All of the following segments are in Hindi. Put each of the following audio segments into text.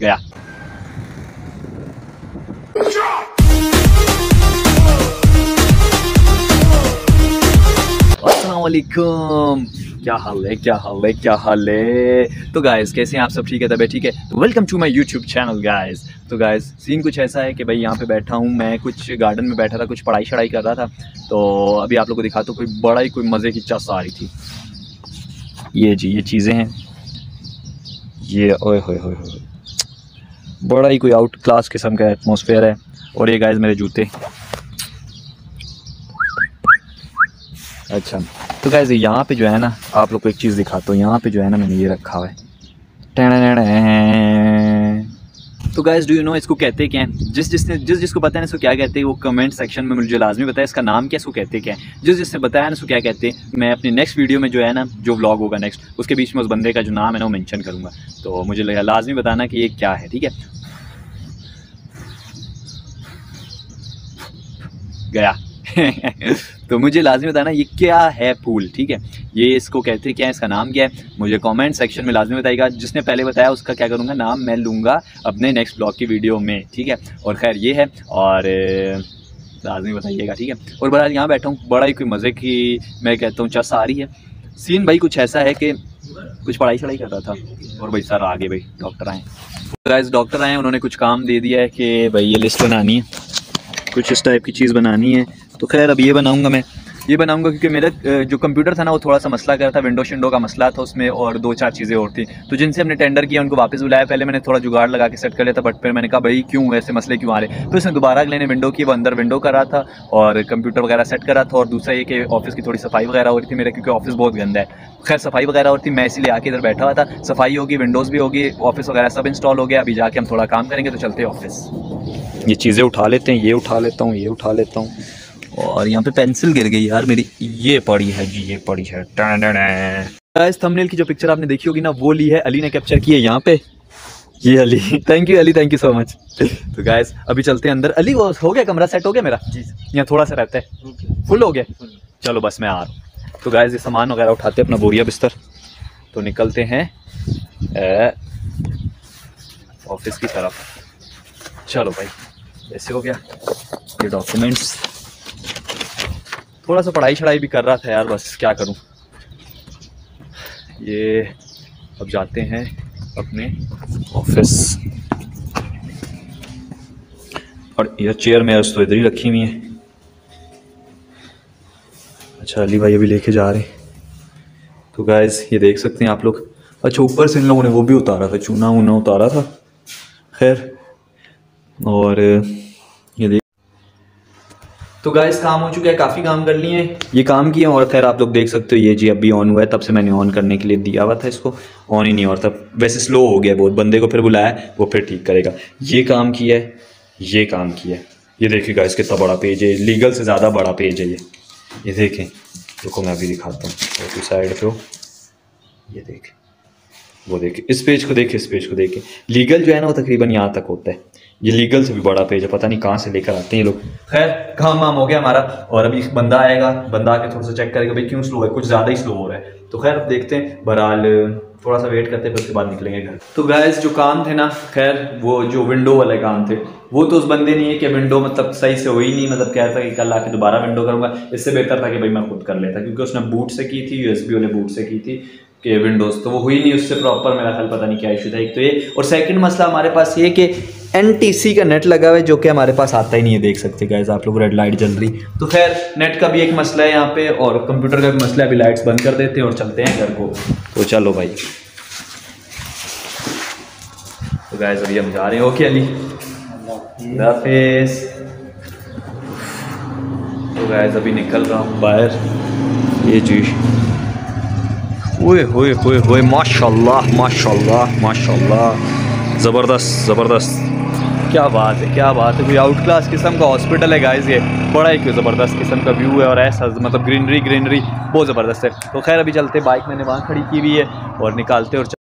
गया। अस्सलाम वालेकुम, क्या हाल है, क्या हाल है, क्या हाल है। तो गाइस कैसे हैं आप सब? ठीक है, तबीयत ठीक है? तो welcome to my YouTube channel guys. तो गाइस सीन कुछ ऐसा है कि भाई यहाँ पे बैठा हूँ मैं, कुछ गार्डन में बैठा था, कुछ पढ़ाई शढ़ाई कर रहा था। तो अभी आप लोग को दिखाता हूँ, कोई बड़ा ही कोई मज़े की चस आ रही थी। ये जी ये चीज़ें हैं, ये ओए होए होए होए, बड़ा ही कोई आउट क्लास किस्म का एटमॉस्फेयर है। और ये गाइस मेरे जूते। अच्छा तो गाइस यहाँ पे जो है ना, आप लोग को एक चीज़ दिखाता हूँ। यहाँ पे जो है ना, मैंने ये रखा हुआ है। तो गाइस डू यू नो इसको कहते क्या हैं? जिसको पता है ना इसको क्या कहते हैं, वो कमेंट सेक्शन में मुझे लाजमी बताया इसका नाम क्या, इसको कहते क्या है। जिसने बताया ना इसको क्या कहते हैं, मैं अपनी नेक्स्ट वीडियो में जो है ना, जो व्लॉग होगा नेक्स्ट, उसके बीच में उस बंदे का जो नाम है ना वो मेंशन करूँगा। तो मुझे लगा लाजमी बताना कि ये क्या है, ठीक है। गया तो मुझे लाजमी बताना ये क्या है फूल, ठीक है। ये इसको कहते हैं क्या है, इसका नाम क्या है, मुझे कमेंट सेक्शन में लाजमी बताइएगा। जिसने पहले बताया उसका क्या करूँगा, नाम मैं लूँगा अपने नेक्स्ट ब्लॉग की वीडियो में, ठीक है। और खैर ये है, और लाजमी बताइएगा, ठीक है। और बहरहाल यहाँ बैठा हूँ, बड़ा ही कोई मज़े की मैं कहता हूँ चस आ रही है। सीन भाई कुछ ऐसा है कि कुछ पढ़ाई शढ़ाई कर रहा था, और भाई सर आगे भाई डॉक्टर आए, गाइस डॉक्टर आए, उन्होंने कुछ काम दे दिया है कि भाई ये लिस्ट बनानी है, कुछ इस टाइप की चीज़ बनानी है। तो खैर अब ये बनाऊंगा, मैं ये बनाऊंगा क्योंकि मेरा जो कंप्यूटर था ना वो थोड़ा सा मसला कर रहा था, विंडो शिंडो का मसला था उसमें, और दो चार चीज़ें और थी। तो जिनसे हमने टेंडर किया उनको वापस बुलाया। पहले मैंने थोड़ा जुगाड़ लगा के सेट कर लिया था, बट फिर मैंने कहा भाई क्यों ऐसे मसले क्यों आ रहे। तो इसने दोबारा अगले ने विंडो की, वो अंदर विंडो कर रहा था और कंप्यूटर वगैरह सेट कर रहा था। और दूसरा ये कि ऑफिस की थोड़ी सफाई वगैरह हो रही थी मेरे, क्योंकि ऑफिस बहुत गंदा है। खैर सफाई वगैरह और थी, मैं इसीलिए आके इधर बैठा हुआ था। सफाई होगी, विंडोज़ भी होगी, ऑफिस वगैरह सब इंस्टॉल हो गया। अभी जाके हम थोड़ा काम करेंगे, तो चलते हैं ऑफिस। ये चीज़ें उठा लेते हैं, ये उठा लेता हूँ, ये उठा लेता हूँ। और यहाँ पे पेंसिल गिर गई यार मेरी, ये पड़ी है जी, ये पड़ी है। गाइस थंबनेल की जो पिक्चर आपने देखी होगी ना, वो ली है अली ने कैप्चर की है यहाँ पे। ये Ali, thank you Ali, thank you so much. तो गाइस अभी चलते हैं अंदर। अली वो हो गया, कमरा सेट हो गया मेरा जी, यहाँ थोड़ा सा रहता है, फुल हो गया। चलो बस मैं आ रहा हूँ। तो गाइस ये सामान वगैरह उठाते हैं, अपना बोरिया बिस्तर, तो निकलते हैं ऑफिस की तरफ। चलो भाई ऐसे हो गया, ये डॉक्यूमेंट्स, थोड़ा सा पढ़ाई शढ़ाई भी कर रहा था यार, बस क्या करूं। ये अब जाते हैं अपने ऑफिस। और ये चेयर मेरे तो इधर ही रखी हुई है। अच्छा अली भाई अभी लेके जा रहे हैं। तो गाइस ये देख सकते हैं आप लोग। अच्छा ऊपर से इन लोगों ने वो भी उतारा था, चूना वूना उतारा था। खैर और ये देख, तो गाइस काम हो चुका है, काफ़ी काम कर लिए हैं, ये काम किए। और खैर आप लोग देख सकते हो ये जी अभी ऑन हुआ है, तब से मैंने ऑन करने के लिए दिया हुआ था, इसको ऑन ही नहीं हो रहा था। वैसे स्लो हो गया बहुत, बंदे को फिर बुलाया, वो फिर ठीक करेगा। ये काम किया है, ये काम किया है। ये देखिए गाइस कितना बड़ा पेज है, लीगल से ज़्यादा बड़ा पेज है ये देखें। देखो मैं अभी दिखाता हूँ, साइड पे हो, ये देखें, वो देखें, इस पेज को देखें, इस पेज को देखें। लीगल जो है ना वो तकरीबन यहाँ तक होता है, ये लीगल से भी बड़ा पेज है, पता नहीं कहाँ से लेकर आते हैं ये लोग। खैर काम वाम हो गया हमारा, और अभी बंदा आएगा, बंदा आके थोड़ा सा चेक करेगा भाई क्यों स्लो है, कुछ ज़्यादा ही स्लो हो रहा है। तो खैर अब देखते हैं, बहरहाल थोड़ा सा वेट करते हैं, फिर उसके बाद निकलेंगे घर। तो गाइस जो काम थे ना, खैर वो जो विंडो वाले काम थे, वो तो उस बंदे ने कि विंडो मतलब सही से हुई नहीं, मतलब कह रहा था कि कल आके दोबारा विंडो करूँगा। इससे बेहतर था कि भाई मैं खुद कर लेता, क्योंकि उसने बूट से की थी, USB वाले बूट से की थी कि विंडोज़, तो वो हुई नहीं उससे प्रॉपर। मेरा ख्याल पता नहीं क्या इशू था, एक तो ये, और सेकंड मसला हमारे पास ये कि NTC का नेट लगा हुआ है, जो कि हमारे पास आता ही नहीं है। देख सकते गाइस आप लोग, रेड लाइट जल रही। तो खैर नेट का भी एक मसला है यहाँ पे, और कंप्यूटर का भी मसला है। अभी लाइट्स बंद कर देते हैं और चलते हैं घर को। तो चलो भाई, तो गाइस अभी हम जा रहे हैं। ओके अली, हाफिज़। तो गाइस अभी निकल रहा हूँ बाहर। ये जी ओए होए होए होए, माशाल्लाह माशाल्लाह माशाल्लाह, ज़बरदस्त ज़बरदस्त, क्या बात है, क्या बात है। कोई आउट क्लास किस्म का हॉस्पिटल है गाइस, ये बड़ा ही कोई ज़बरदस्त किस्म का व्यू है, और ऐसा मतलब ग्रीनरी बहुत ज़बरदस्त है। तो खैर अभी चलते, बाइक मैंने वहाँ खड़ी की हुई है, और निकालते और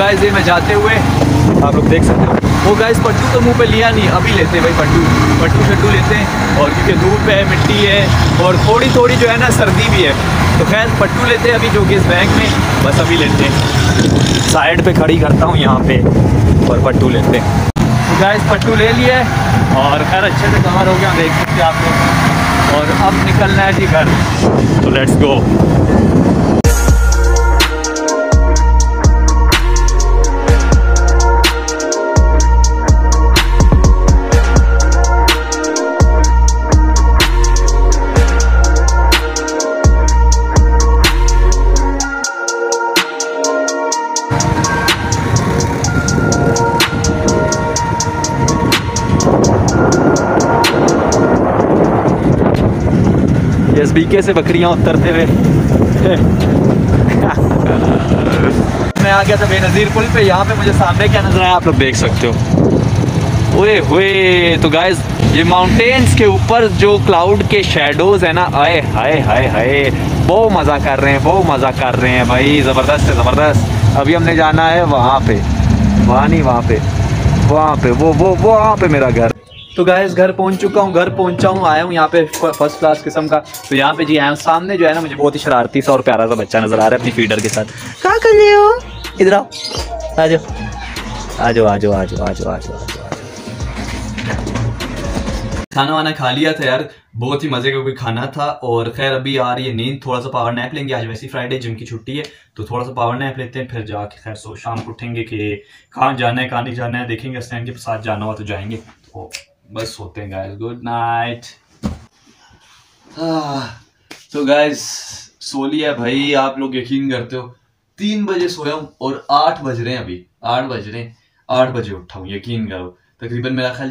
गाइस ये मैं जाते हुए आप लोग देख सकते हो, वो गाइस पट्टू तो मुंह पे लिया नहीं, अभी लेते हैं भाई पट्टू शट्टू लेते हैं। और क्योंकि धूप है, मिट्टी है और थोड़ी थोड़ी जो है ना सर्दी भी है, तो खैर पट्टू लेते हैं अभी, जो कि इस बैग में बस अभी लेते हैं। साइड पे खड़ी करता हूँ यहाँ पे और पट्टू लेते हैं। तो गाइस पट्टू ले लिए और खैर अच्छे से कवर हो गया, देख सकते हैं आप लोग। और अब निकलना है जी घर, तो लेट्स गो। इस बीके से बकरियां उतरते हुए मैं आ गया था बेनज़ीर पुल पे। यहाँ पे मुझे सामने क्या नजर आया आप लोग देख सकते हो, ओए हुए। तो गाइस ये माउंटेन्स के ऊपर जो क्लाउड के शैडोज है ना, आए हाय हाय हाय, बहुत मज़ा कर रहे हैं, बहुत मज़ा कर रहे हैं भाई, ज़बरदस्त है ज़बरदस्त। अभी हमने जाना है वहाँ पे, वहाँ नहीं वहाँ पे वो वहाँ पे मेरा घर। तो गाइस घर पहुंच चुका हूँ, घर पहुंचा हूँ, आया हूँ यहाँ पे फर्स्ट क्लास किस्म का। तो यहाँ पे जी आया हूँ, सामने जो है ना मुझे बहुत ही शरारती सा और प्यारा सा बच्चा नजर आ रहा है अपनी फीडर के साथ। क्या कर रहे हो? इधर आओ, आ जाओ आ जाओ आ जाओ आ जाओ आ जाओ आ जाओ। खाना वाना खा लिया था यार, बहुत ही मजे का कोई खाना था। और खैर अभी आ रही है नींद, थोड़ा सा पावर नैप लेंगे, आज वैसी फ्राइडे जिम की छुट्टी है, तो थोड़ा सा पावर नैप लेते हैं, फिर जाके खैर सो शाम को उठेंगे कि कहाँ जाना है कहाँ नहीं जाना है, देखेंगे। स्टैंड के साथ जाना हुआ तो जाएंगे, तो बस सोते हैं गाइस, गुड नाइट। तो गाइस सो लिया भाई, आप लोग यकीन करते हो 3 बजे सोया हूँ और 8 बज रहे हैं, अभी 8 बज रहे हैं, 8 बजे उठा हूँ, यकीन करो। तकरीबन मेरा ख्याल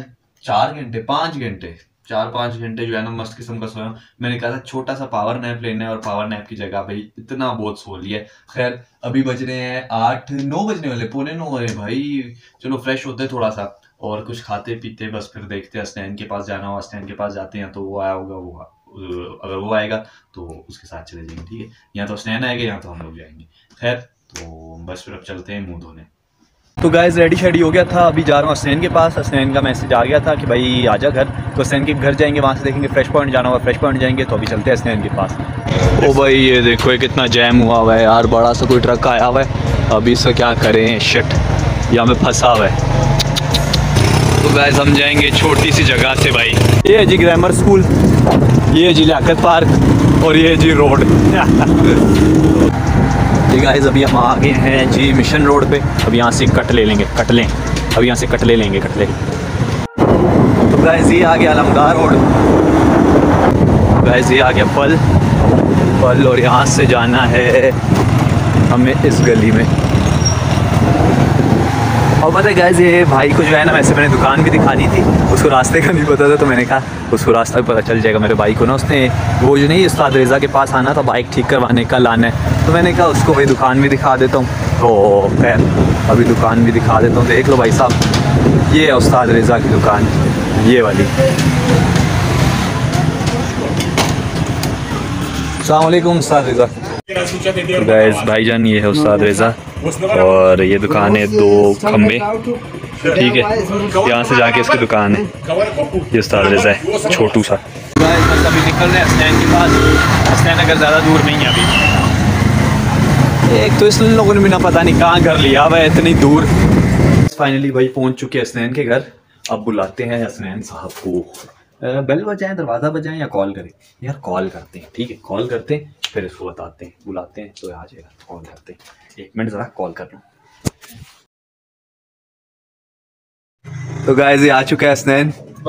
4-5 घंटे जो है ना मस्त किस्म का सोया हूँ। मैंने कहा था छोटा सा पावर नैप लेना है और पावर नैप की जगह भाई इतना बहुत सो लिया। खैर अभी बज रहे हैं 8-9 बजने वाले, 8:45 हो रहे भाई। चलो फ्रेश होते थोड़ा सा और कुछ खाते पीते, बस फिर देखते हैं स्टैंड के पास जाना होगा, स्टैंड के पास जाते हैं तो वो आया होगा, वो अगर वो आएगा तो उसके साथ चले जाएंगे, ठीक है। या तो स्टैंड आएगा या तो हम लोग जाएंगे। खैर तो बस फिर अब चलते हैं मुंह धोने। तो गाइस रेडी शेडी हो गया था, अभी जा रहा हूँ हसनैन के पास। हसनैन का मैसेज आ गया था कि भाई आजा घर, तो हसनैन के घर जाएंगे, वहाँ से देखेंगे फ्रेश पॉइंट जाना होगा, फ्रेश पॉइंट जाएंगे। तो अभी चलते हैं हसनैन के पास। ओ भाई ये देखो ये कितना जैम हुआ हुआ है यार, बड़ा सा कोई ट्रक आया हुआ है, अभी इसका क्या करें, शिट यहाँ पे फंसा हुआ है। तो गाइस हम जाएंगे छोटी सी जगह से भाई, ये है जी ग्रामर स्कूल, ये है जी लियाकत पार्क और ये है जी रोड। ठीक गाइस अभी हम आ गए हैं जी मिशन रोड पे, अब यहाँ से कट ले लेंगे, अब यहाँ से कटले लेंगे, कटले। तो गाइस ये आ गया अलमदार रोड, गाइस ये आ गया पल, और यहाँ से जाना है हमें इस गली में। और पता है गाइस ये भाई को जो है ना, वैसे मैंने दुकान भी दिखानी थी, उसको रास्ते का नहीं पता था, तो मैंने कहा उसको रास्ता भी पता चल जाएगा मेरे भाई को ना। उसने वो जो नहीं उस्ताद रेज़ा के पास आना था बाइक ठीक करवाने का, लाना है, तो मैंने कहा उसको भाई दुकान भी दिखा देता हूँ। तो खैर अभी दुकान भी दिखा देता हूँ, देख लो भाई साहब, ये है उस्ताद रेज़ा की दुकान, ये वाली। अस्सलाम वालेकुम उस्ताद रेज़ा। तो गाइस भाईजान ये है उस्ताद रेज़ा, और ये दुकान है 2 खंबे, ठीक है, यहाँ से जाके इसकी दुकान है, ये उस्ताद रेज़ा है छोटू सा। गाइस बस अभी निकल रहे हैं स्टैंड के पास, स्टैंड अगर ज़्यादा दूर नहीं है अभी। एक तो इस लोगों ने बिना पता नहीं कहाँ घर लिया हुआ है इतनी दूर। फाइनली भाई पहुँच चुके हैं हसनैन के घर, अब बुलाते हैं हसनैन साहब को। बेल बजाएं, दरवाज़ा बजाएं या कॉल करें? यार कॉल करते हैं, ठीक है कॉल करते हैं, फिर इसको बताते हैं, बुलाते हैं तो आ जाएगा, कॉल करते हैं। 1 मिनट ज़रा कॉल कर लूँ। तो गाइस ये आ चुका है हसनैन।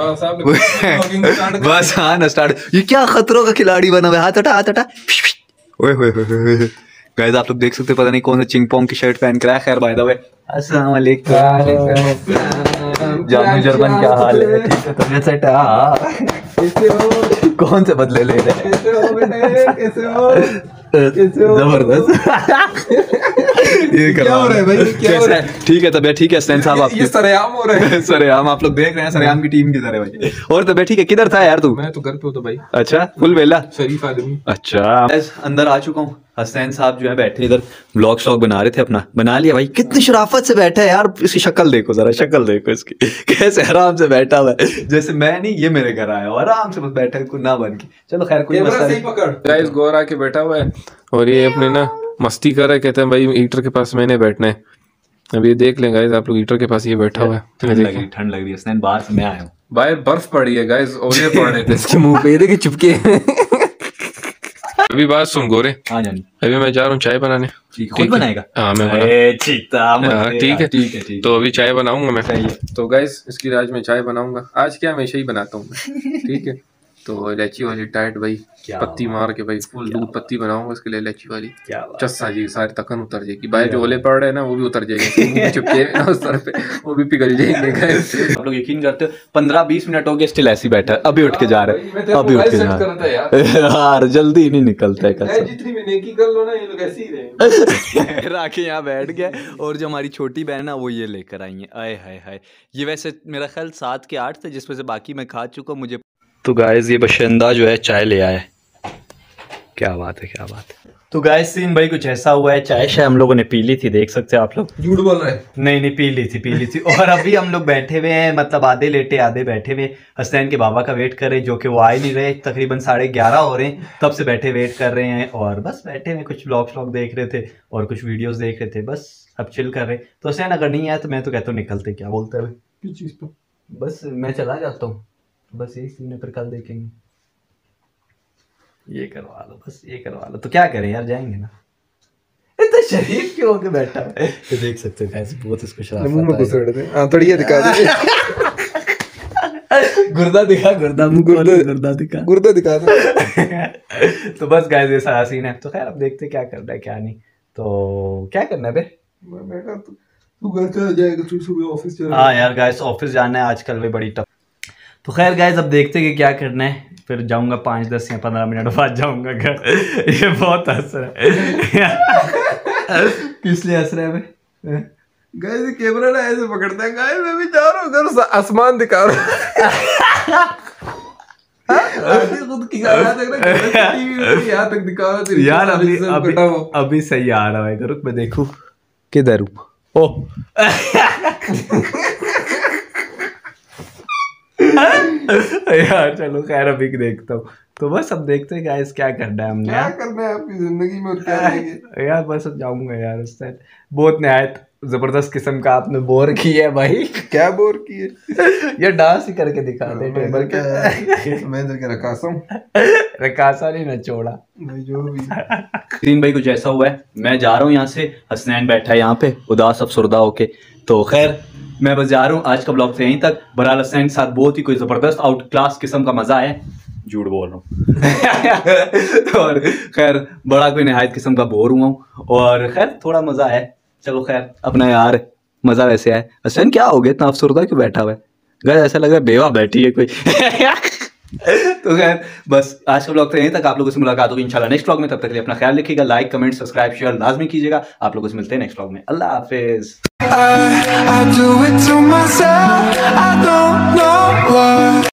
बस हाँ ना स्टार्ट। ये क्या खतरों का खिलाड़ी बना हुआ है, हाथ हटा हाथ हटा। ओए होए होए गाइस आप लोग देख सकते हैं, पता नहीं कौन सा चिंग पोंग की शर्ट पहन कर आया। खैर बाय द वे अस्सलाम वालेकुम जानू जर्मन, क्या हाल है? ठीक है तबीयत सेट है? कौन से बदले ले रहे हैं? जबरदस्त। ये क्या हो रहा है भाई, क्या हो रहा है? ठीक है तबीयत ठीक है हसनैन साहब, आप ये सरेआम हो रहा है। सरेआम आप लोग देख रहे हैं, सरेआम की टीम की तरह भाई। और तबीयत ठीक है? किधर था यार तू? मैं तो घर पे हूँ तो भाई। अच्छा फुल वेला शरीफ आदमी। अच्छा अंदर आ चुका हूँ, हसनैन साहब जो है बैठे इधर ब्लॉग शॉग बना रहे थे अपना। बना लिया भाई, कितनी शराफत से बैठा है यार, इसकी शक्ल देखो जरा, शक्ल देखो इसकी कैसे आराम से बैठा हुआ है, जैसे मैं नहीं ये मेरे घर आया हूँ, आराम से बस बैठा है कुन्ना बन के। चलो खैर कोई मसला नहीं। गाइस गौर आके बैठा हुआ है और ये अपने ना मस्ती कर रहा है, कहते हैं भाई हीटर के पास मैंने बैठना है। अब ये देख लें गाइस आप लोग, हीटर के पास ये बैठा हुआ है। ठंड लग रही है हसनैन, बाहर से मैं आया हूँ, बाहर बर्फ पड़ी है गाइस, ओले पड़ रहे थे इसके मुंह पे, ये देखिए चुपके। अभी बात सुन गोरे, हाँ जानी, अभी मैं जा रहा हूँ चाय बनाने। खुद बनाएगा? हाँ मैं ठीक है, तो अभी चाय बनाऊंगा मैं। तो गाइस इसकी आज मैं चाय बनाऊंगा, आज क्या हमेशा ही बनाता हूँ मैं, ठीक है। तो इलायची वाली टाइट भाई, पत्ती मार के भाई फुल दूध पत्ती बनाऊंगा इसके लिए, इलायची वाली चस्सा जी, सारी तकन उतर जाएगी, बाहर जो ओले पड़ रहे हैं ना वो भी उतर जाएंगे, चुपके ना उस तरह पे वो भी पिघल जाएंगे। आप लोग यकीन करते हो 15-20 मिनट हो गए स्टिल ऐसी बैठा, अभी उठ के जा रहा है, अभी उठ के जा रहा है यार, जल्दी नहीं निकलता है, जितनी भी नेकी कर लो ना ये लोग ऐसे ही रहे। राखी यहाँ बैठ गया और जो हमारी छोटी बहन है वो ये लेकर आई है, आए हाय हाय। ये वैसे मेरा ख्याल 7 के 8 थे, जिसमें से बाकी मैं खा चुका हूँ मुझे। तो गाइस ये बशिंदा जो है चाय ले आया है, क्या बात है, क्या बात है। तो गाइस सीन भाई कुछ ऐसा हुआ है, चाय शायद हम लोगों ने पी ली थी, देख सकते हैं आप लोग। झूठ बोल रहे हैं? नहीं पी ली थी और अभी हम लोग बैठे हुए हैं, मतलब आधे लेटे आधे बैठे हुए, हसनैन के बाबा का वेट कर रहे हैं, जो कि वो आ ही नहीं रहे, तकरीबन 11:30 हो रहे हैं, तब से बैठे वेट कर रहे हैं और बस बैठे हुए कुछ व्लॉग देख रहे थे और कुछ वीडियोस देख रहे थे, बस अब चिल कर रहे। तो हसनैन अगर नहीं आया तो मैं तो कहता हूँ निकलते, क्या बोलते हैं? किस चीज पे? बस मैं चला जाता हूँ, बस यही सीन है, फिर कल देखेंगे। ये करवा लो, बस ये करवा लो, तो क्या करें यार, जाएंगे ना। इतना शरीफ क्यों होके बैठा है, तो देख सकते हो कैसे बहुत इसको शराफत मुंह में घुसेड़ दे। हां थोड़ी ये दिखा दे, गुर्दा दिखा, गुर्दा दिखा दे। तो बस गाइस ये सारा सीन है, तो खैर अब देखते क्या करना है क्या नहीं। तो क्या करना है बे? मैं बैठा, तू घर चला जाएगा, तू सुबह ऑफिस चला। हाँ यार गाइस ऑफिस जाना है आजकल भी बड़ी टफ। तो खैर गाइस अब देखते हैं कि क्या करना है, फिर जाऊंगा 5, 10 या 15 मिनट बाद जाऊंगा घर। ये बहुत हंस रहा है। किस लिए हंस रहा है? गाइस कैमरा ना ऐसे पकड़ता है, गाइस मैं भी जा रहा हूँ घर, आसमान दिखा रहा खुद की यहाँ तक दिखा रहा यार, अभी सही आ रहा है, रुक मैं देखूं किधर हूँ। ओह यार चलो खैर अभी देखता हूँ। तो बस अब देखते हैं गाइस क्या करना है हमने, क्या करना है आपकी जिंदगी में और क्या करेंगे यार। बस अब जाऊंगा यार, उस टाइम बहुत नहायत जबरदस्त किस्म का आपने बोर किया है भाई। क्या बोर किए? ये डांस ही करके दिखा दे टेबल के। मैं इधर के रकासा हूँ, रकासा नहीं ना छोड़ा भाई जो भी। सीन भाई कुछ ऐसा हुआ है, मैं जा रहा हूँ यहाँ से, हसनैन बैठा है यहाँ पे उदास अफसरदा होके। तो खैर मैं बस जा रहा हूँ, आज का ब्लॉग से यहीं तक। बहरहाल हसनैन के साथ बहुत ही कोई जबरदस्त आउट क्लास किस्म का मजा है, झूठ बोल रहा हूँ। और खैर बड़ा कोई नहायत किस्म का बोर हुआ हूँ और खैर थोड़ा मजा है। चलो खैर अपना यार मजा वैसे है। हसनैन क्या हो गया, इतना अफसरदा क्यों बैठा हुआ है? गाइस ऐसा लग रहा है बेवा बैठी है कोई। तो खैर बस आज का ब्लॉग तो यहीं तक, आप लोगों से मुलाकात होगी इंशाल्लाह नेक्स्ट ब्लॉग में। तब तक के लिए अपना ख्याल रखिएगा, लाइक कमेंट सब्सक्राइब शेयर लाजमी कीजिएगा। आप लोगों से मिलते हैं नेक्स्ट ब्लॉग में, अल्लाह हाफिज। I do it to myself, I don't know why।